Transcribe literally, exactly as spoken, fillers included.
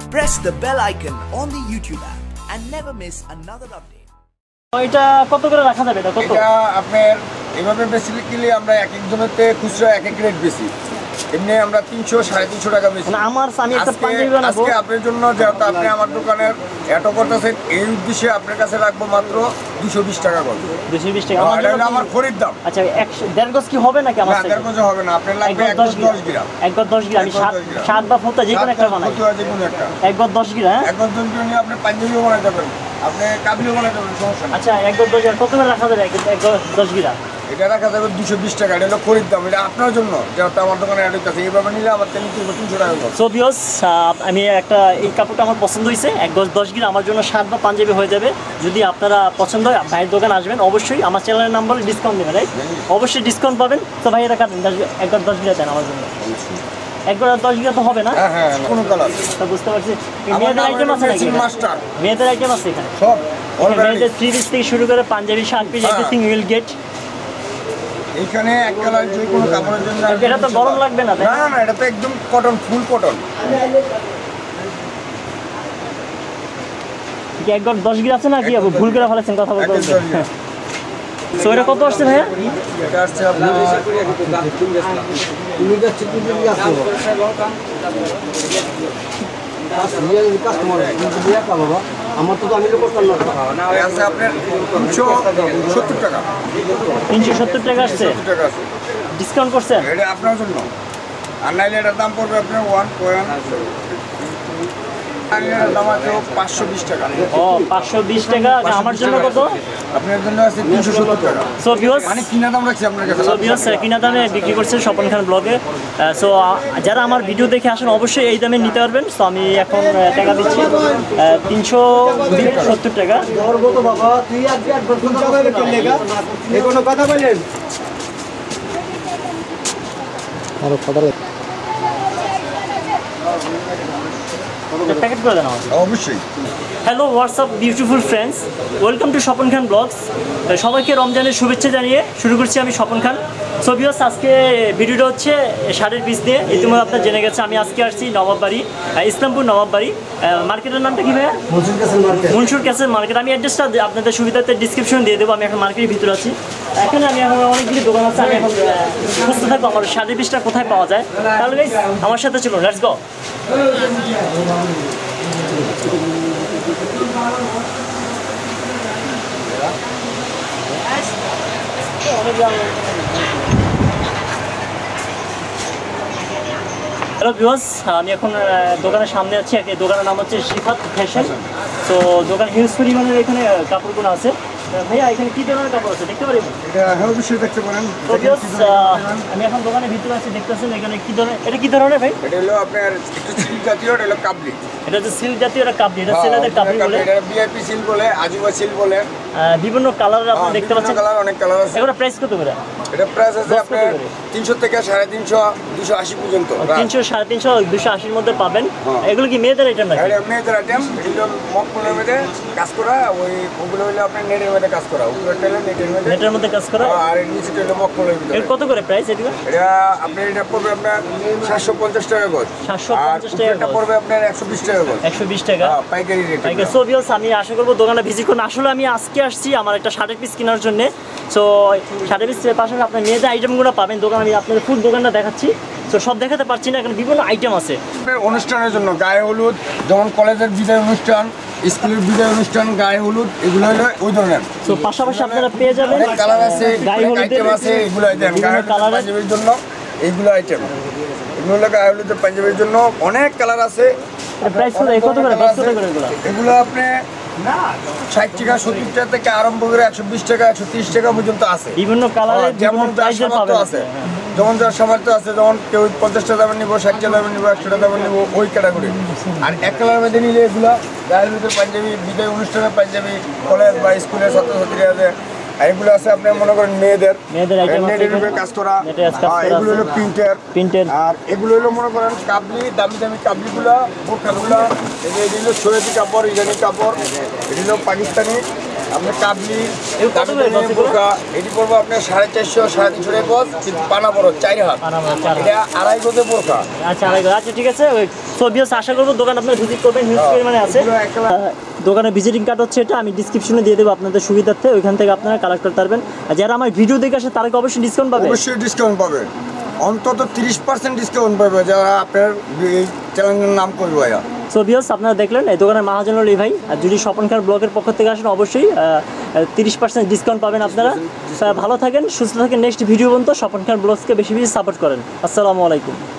Press the bell icon on the YouTube app and never miss another update. এটা কত করে রাখা যাবে? এটা কত? এটা আপনার এভাবে বেসিক্যালি আমরা এক এক জনেতে খুচরা এক এক রেট বেশি, এমনি আমরা তিনশো সাড়ে তিনশো টাকা বেশি। মানে আমার আমি একটা পাঞ্জাবি বানাবো আজকে আপনার জন্য, যেহেতু আপনি আমার দোকানের এটো করতেছেন, এই উদ্দেশ্যে আপনার কাছে রাখবো মাত্র দুশো বিশ টাকা করে। দুশো বিশ টাকা আমার খরিদ দাম। আচ্ছা, দেড় গজ কি হবে নাকি? আমার দেড় গজ হবে না, আপনার লাগবে এক গজ দশ গ্রাম। এক গজ দশ গ্রাম, আমি সাত বা ফোতা যে কোনো একটা বানাই। যে কোনো একটা এক গজ দশ গ্রাম। এক গজ দশ গ্রাম নিয়ে আপনি পাঞ্জাবিও বানাতে পারেন, আপনি কাবলিও বানাতে পারেন, সমস্যা নেই। আচ্ছা, এক গজ দশ গ্রাম কত করে রাখা যাবে? এক গজ দশ গ্রাম এটা রাখা যাবে দুশো বিশ টাকা। এটা হলো খরিদ দাম, এটা আপনার জন্য, যেহেতু আমার দোকানে অ্যাড হচ্ছে। এইভাবে নিলে আমার তিনশো টাকা। সো ভিউয়ার্স, আমি একটা এই কাপড়টা আমার পছন্দ হয়েছে, এক গজ দশ গ্রাম আমার জন্য সাত বা পাঞ্জাবি হয়ে যাবে। যদি আপনারা পছন্দ হয় ভাইয়ের দোকান আসবেন, অবশ্যই আমার চ্যানেলের নাম বলে ডিসকাউন্ট দেবেন, রাইট? অবশ্যই ডিসকাউন্ট পাবেন। তো ভাই এটা কাটেন, এক গজ দশ গ্রাম দেন আমার জন্য। এক গজ দশ গ্রাম তো হবে না? হ্যাঁ হ্যাঁ, কোনো কালার। তো বুঝতে পারছি। মেয়েদের আইটেম আছে নাকি? মাস্টার মেয়েদের আইটেম আছে এখানে সব। মেয়েদের থ্রি পিস থেকে শুরু করে Punjabi, shirt piece, everything will get. এখানে এক কালার যে কোনো কাপড়ের জন্য। এটা তো গরম লাগবে না? না না, এটা তো একদম কটন, ফুল কটন। এক গজ দশ গ্রাম আছে না কি? ভুল করে ফেলেছেন কথা বলতে বলতে। সো এটা কত আসছে ভাইয়া? এটা আসছে আপনার আমার তো আমি করতাম না, আপনার তিনশো সত্তর টাকা। তিনশো সত্তর টাকা আসছে, ডিসকাউন্ট করছেন? এটা আপনার জন্য। আর নাইলে এটার দাম পড়বে আপনার ওয়ান পয়েন্ট পাঁচশো বিশ টাকা। ও, পাঁচশো বিশ টাকা। আমার জন্য কত? আপনার জন্য আছে তিনশো সত্তর টাকা। সো ভিউয়ার্স, মানে কিনা দাম রাখছি আপনার কাছে। সো ভিউয়ার্স, কিনা দামে বিক্রি করছে স্বপন খান ব্লগে। সো যারা আমার ভিডিও দেখে আসেন অবশ্যই এই দামে নিতে পারবেন। সো আমি এখন টাকা দিচ্ছি তিনশো সত্তর টাকা। বাবা তুই আজকে কোনো কথা বললেন প্যাকেট করে দেন আমাকে। অবশ্যই। Hello WhatsApp beautiful friends, welcome to Swapan Khan blogs. সবাইকে রমজানের শুভেচ্ছা জানিয়ে শুরু করছি আমি স্বপন খান। সো ভিউয়ার্স, আজকে ভিডিওটা হচ্ছে শাড়ির পিস দিয়ে। ইতিমধ্যে আপনার জেনে গেছে আমি আজকে আসছি নবাববাড়ি, ইসলামপুর নবাববাড়ি। মার্কেটের নামটা কি ভাইয়া? Mansur Castle Market. আমি অ্যাড্রেসটা আপনাদের সুবিধাতে ডিসক্রিপশন দিয়ে দেবো। আমি এখন মার্কেটের ভিতরে আছি। এখানে আমি এখন অনেকগুলি দোকান আছে, আমি এখন খুঁজতে থাকবো আমার শাড়ির পিসটা কোথায় পাওয়া যায়। তাহলে গাইস আমার সাথে চলুন, লেটস গো। হ্যালো ভিউয়ার্স, আমি এখন দোকানের সামনে আছি। এই দোকানের নাম হচ্ছে শিফাত ফ্যাশন। তো দোকান হিউজ পরিমাণের এখানে কাপড়গুলো আছে। ভাইয়া এখানে কি ধরনের কাপড় আছে দেখতে পারি? এটা হ্যাঁ অবশ্যই দেখতে পারেন। তো ভিউয়ার্স, আমি এখন দোকানের ভিতরে আছি, দেখতেছেন এখানে কি ধরনের, এটা কি ধরনের ভাই? এটা হলো আপনার একটু সিল্ক জাতীয়, এটা হলো কাবলি। এটা হচ্ছে সিল্ক জাতীয়, এটা কাবলি। এটা ছেলেদের কাবলি বলে, এটা ভিআইপি সিল্ক বলে, আজুবা সিল্ক বলে। বিভিন্ন কালারের আপনি দেখতে পাচ্ছেন। কালার, অনেক কালার আছে। এগুলো প্রাইস কত করে? এটা প্রাইস আছে আপনার তিনশো থেকে সাড়ে তিনশো দুশো আশি পর্যন্ত। তিনশো সাড়ে তিনশো দুশো আশির মধ্যে পাবেন। এগুলো কি মেয়েদের আইটেম নাকি? মেয়েদের আইটেম। এগুলো মকমলের মধ্যে কাজ করা, ওই ওগুলো হলো আপনার নেটের মধ্যে কাজ করা, উপরেরটা হলো নেটের মধ্যে নেটের মধ্যে কাজ করা, আর নিচেটা হলো মকমলের মধ্যে। এর কত করে প্রাইস এগুলো? এটা আপনার এটা পড়বে আপনার সাতশো পঞ্চাশ টাকা গজ। সাতশো পঞ্চাশ টাকা। এটা পড়বে আপনার একশো বিশ টাকা গজ। একশো বিশ টাকা পাইকারি রেট। পাইকারি। সো ভিউয়ার্স, আমি আশা করবো দোকানে ভিজিট করুন। আসলে আমি আজকে আসছি আমার একটা শার্টের পিস কেনার জন্য। সো শার্টের পিস পাশাপাশি আপনার মেয়েদের আইটেমগুলো পাবেন দোকান। আমি আপনাদের ফুল দোকানটা দেখাচ্ছি। তো সব দেখাতে পারছি না, এখানে বিভিন্ন আইটেম আছে অনুষ্ঠানের জন্য। গায়ে হলুদ, যেমন কলেজের বিদায় অনুষ্ঠান, স্কুলের বিদায় অনুষ্ঠান, গায়ে হলুদ, এগুলো হলো ওই ধরনের। তো পাশাপাশি আপনারা পেয়ে যাবেন কালার আছে, গায়ে হলুদ আইটেম আছে, এগুলো আইটেম গায়ে পাঞ্জাবির জন্য, এইগুলো আইটেম। এগুলো হলো গায়ে হলুদের পাঞ্জাবির জন্য, অনেক কালার আছে। প্রাইস কত কত করে? প্রাইস কত করে এগুলো? এগুলো আপনি ষাট টাকা সত্তর টাকা থেকে আরম্ভ করে একশো বিশ টাকা একশো তিরিশ টাকা পর্যন্ত আছে। বিভিন্ন কালারের যেমন প্রাইসের পাবেন আছে, যেমন যার সামর্থ্য আছে, যেমন কেউ পঞ্চাশ টাকা দামের নিবো, ষাট টাকা দামের নিবো, একশো টাকা দামের নিবো, ওই ক্যাটাগরি। আর এক কালার মধ্যে নিলে এগুলো গায়ের ভিতরে পাঞ্জাবি, বিদায় অনুষ্ঠানের পাঞ্জাবি, কলেজ বা স্কুলের ছাত্রছাত্রীরা আছে। আর এগুলো আছে আপনার মনে করেন মেয়েদের মেয়েদের আইটেম আছে, নেটের কাজ করা। এগুলো হলো প্রিন্টের প্রিন্টের। আর এগুলো হলো মনে করেন কাবলি, দামি দামি কাবলিগুলো, বোরখাগুলো। এগুলো সৈয়দি কাপড়, ইরানি কাপড়, এগুলো পাকিস্তানি। আপনার কাবলি এগুলো কত করে গজ এগুলো? বোরকা এটি পড়বো আপনার সাড়ে চারশো সাড়ে তিনশো টাকা গজ, কিন্তু পানা বড় চার হাত, পানামা চার হাত। এটা আড়াই গজে বোরকা। আচ্ছা আড়াই গজ। আচ্ছা ঠিক আছে, ওই সো ভিউয়ার্স আশা করবো দোকান আপনারা ভিজিট করবেন, হিউজ পরিমাণে আছে। এগুলো এক কালার। আহ, দোকানের ভিজিটিং কার্ড হচ্ছে এটা, আমি ডিসক্রিপশনে দিয়ে দেবো আপনাদের সুবিধার্থে, ওইখান থেকে আপনারা কালেক্ট করতে পারবেন। আর যারা আমার ভিডিও দেখে আসে তারা কি অবশ্যই ডিসকাউন্ট পাবে? অবশ্যই ডিসকাউন্ট পাবে, অন্তত তিরিশ পার্সেন্ট ডিসকাউন্ট পাবে যারা আপনার এই চ্যানেলের নাম করবে ভাইয়া। সো ভিউয়ার্স আপনারা দেখলেন এই দোকানের মাহাজন আলী ভাই, আর যদি স্বপন খান ব্লগের পক্ষ থেকে আসেন অবশ্যই তিরিশ পার্সেন্ট ডিসকাউন্ট পাবেন আপনারা। তা ভালো থাকেন, সুস্থ থাকেন, নেক্সট ভিডিও পর্যন্ত স্বপন খান ব্লগসকে বেশি বেশি সাপোর্ট করেন। আসসালামু আলাইকুম।